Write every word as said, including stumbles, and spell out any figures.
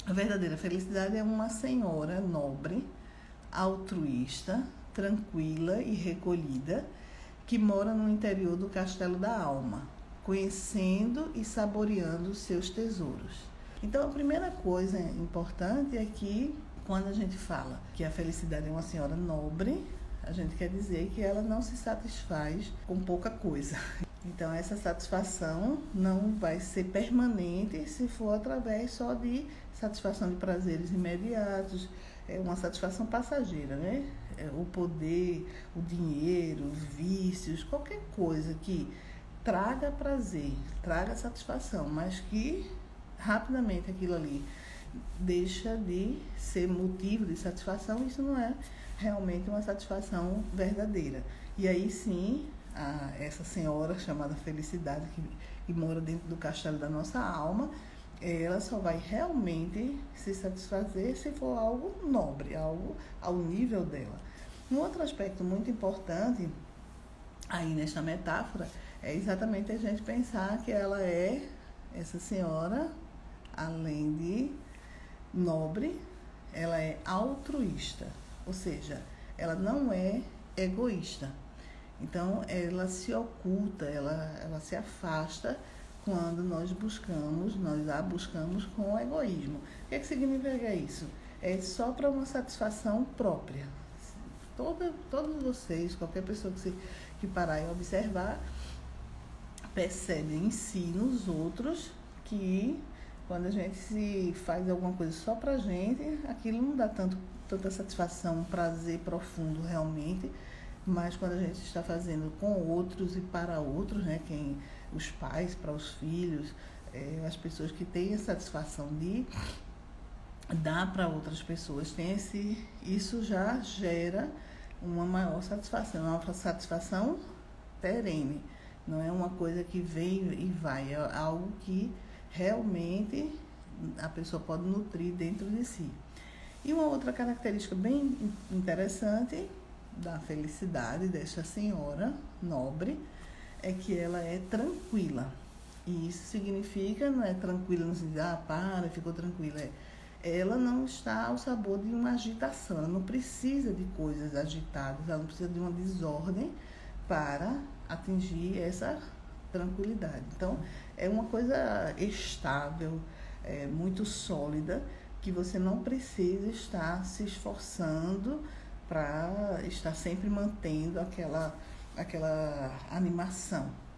A verdadeira felicidade é uma senhora nobre, altruísta, tranquila e recolhida, que mora no interior do castelo da alma, conhecendo e saboreando seus tesouros. Então, a primeira coisa importante é que, quando a gente fala que a felicidade é uma senhora nobre, a gente quer dizer que ela não se satisfaz com pouca coisa. Então, essa satisfação não vai ser permanente se for através só de satisfação de prazeres imediatos, é uma satisfação passageira, né? É o poder, o dinheiro, os vícios, qualquer coisa que traga prazer, traga satisfação, mas que rapidamente aquilo ali deixa de ser motivo de satisfação, isso não é realmente uma satisfação verdadeira. E aí sim, a, essa senhora chamada felicidade, que, que mora dentro do castelo da nossa alma, ela só vai realmente se satisfazer se for algo nobre, algo ao nível dela. Um outro aspecto muito importante aí nesta metáfora é exatamente a gente pensar que ela é, essa senhora, além de nobre, ela é altruísta, ou seja, ela não é egoísta. Então, ela se oculta, ela, ela se afasta quando nós buscamos, nós a buscamos com o egoísmo. O que é que significa isso? É só para uma satisfação própria. Toda, todos vocês, qualquer pessoa que, se, que parar e observar, percebe em si, nos outros, que quando a gente se faz alguma coisa só pra gente, aquilo não dá tanto, tanta satisfação, um prazer profundo realmente, mas quando a gente está fazendo com outros e para outros, né, quem, os pais para os filhos, é, as pessoas que têm a satisfação de dar para outras pessoas, tem esse, isso já gera uma maior satisfação, uma satisfação perene, não é uma coisa que vem e vai, é algo que realmente a pessoa pode nutrir dentro de si. E uma outra característica bem interessante da felicidade desta senhora nobre é que ela é tranquila. E isso significa, não é tranquila no sentido de, ah, para, ficou tranquila. É, ela não está ao sabor de uma agitação, ela não precisa de coisas agitadas, ela não precisa de uma desordem para atingir essa tranquilidade. Então, é uma coisa estável, é, muito sólida, que você não precisa estar se esforçando para estar sempre mantendo aquela, aquela animação.